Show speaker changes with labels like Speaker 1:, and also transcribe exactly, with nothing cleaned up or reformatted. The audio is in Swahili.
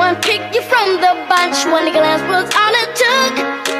Speaker 1: one, pick you from the bunch. One glance was all it took.